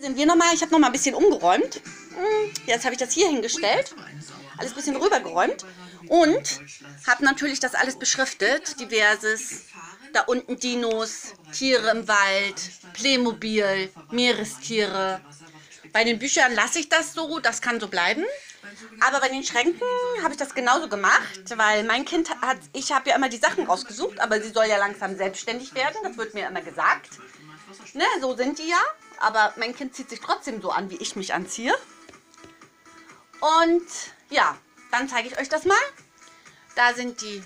Sind wir nochmal, ich habe nochmal ein bisschen umgeräumt. Jetzt habe ich das hier hingestellt. Alles ein bisschen rübergeräumt. Und habe natürlich das alles beschriftet. Diverses. Da unten Dinos, Tiere im Wald, Playmobil, Meerestiere. Bei den Büchern lasse ich das so, das kann so bleiben. Aber bei den Schränken habe ich das genauso gemacht, weil mein Kind hat, ich habe ja immer die Sachen rausgesucht, aber sie soll ja langsam selbstständig werden, das wird mir immer gesagt. Ne, so sind die ja, aber mein Kind zieht sich trotzdem so an, wie ich mich anziehe. Und ja, dann zeige ich euch das mal. Da sind die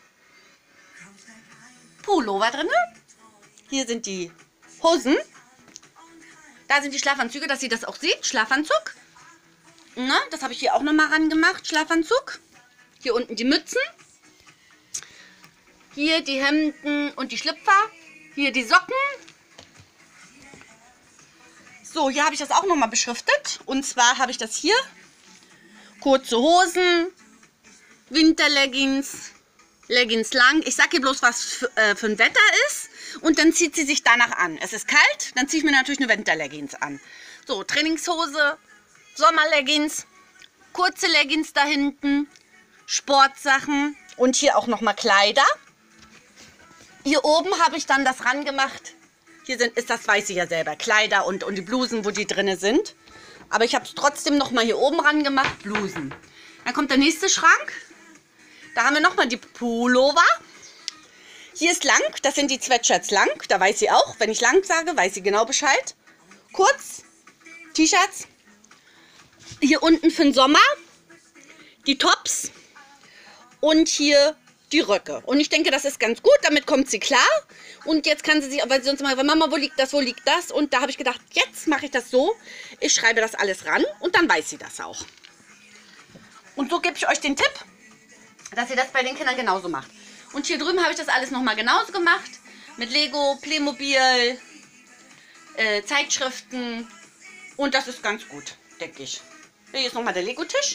Pullover drin. Hier sind die Hosen. Da sind die Schlafanzüge, dass ihr das auch seht. Schlafanzug. Na, das habe ich hier auch nochmal ran gemacht. Schlafanzug. Hier unten die Mützen. Hier die Hemden und die Schlüpfer. Hier die Socken. So, hier habe ich das auch nochmal beschriftet. Und zwar habe ich das hier. Kurze Hosen. Winterleggings. Leggings lang. Ich sage hier bloß, was für ein Wetter ist. Und dann zieht sie sich danach an. Es ist kalt, dann ziehe ich mir natürlich eine Winterleggings an. So, Trainingshose, Sommerleggings, kurze Leggings da hinten, Sportsachen und hier auch nochmal Kleider. Hier oben habe ich dann das ran gemacht. Hier ist das, weiß ich ja selber, Kleider und die Blusen, wo die drin sind. Aber ich habe es trotzdem nochmal hier oben ran gemacht, Blusen. Dann kommt der nächste Schrank. Da haben wir nochmal die Pullover. Hier ist lang, das sind die Sweatshirts lang. Da weiß sie auch, wenn ich lang sage, weiß sie genau Bescheid. Kurz, T-Shirts. Hier unten für den Sommer die Tops. Und hier die Röcke. Und ich denke, das ist ganz gut, damit kommt sie klar. Und jetzt kann sie sich, weil sie sonst mal, Mama, wo liegt das, wo liegt das? Und da habe ich gedacht, jetzt mache ich das so. Ich schreibe das alles ran und dann weiß sie das auch. Und so gebe ich euch den Tipp, dass ihr das bei den Kindern genauso macht. Und hier drüben habe ich das alles nochmal genauso gemacht. Mit Lego, Playmobil, Zeitschriften. Und das ist ganz gut, denke ich. Hier ist nochmal der Lego-Tisch.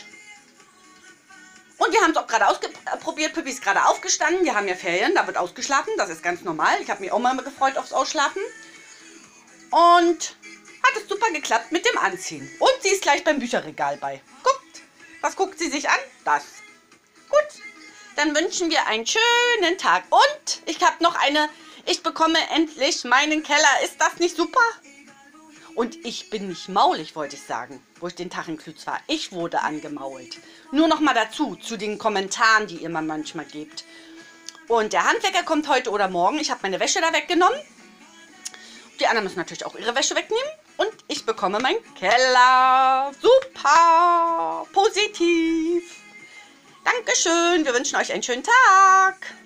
Und wir haben es auch gerade ausprobiert. Pippi ist gerade aufgestanden. Wir haben ja Ferien, da wird ausgeschlafen. Das ist ganz normal. Ich habe mich auch mal gefreut aufs Ausschlafen. Und hat es super geklappt mit dem Anziehen. Und sie ist gleich beim Bücherregal bei. Guckt. Was guckt sie sich an? Das. Gut. Dann wünschen wir einen schönen Tag. Und ich habe noch eine. Ich bekomme endlich meinen Keller. Ist das nicht super? Und ich bin nicht maulig, wollte ich sagen, wo ich den Tag in Klütz war. Ich wurde angemault. Nur noch mal dazu, zu den Kommentaren, die ihr mir manchmal gebt. Und der Handwerker kommt heute oder morgen. Ich habe meine Wäsche da weggenommen. Die anderen müssen natürlich auch ihre Wäsche wegnehmen. Und ich bekomme meinen Keller. Super. Positiv. Dankeschön. Wir wünschen euch einen schönen Tag.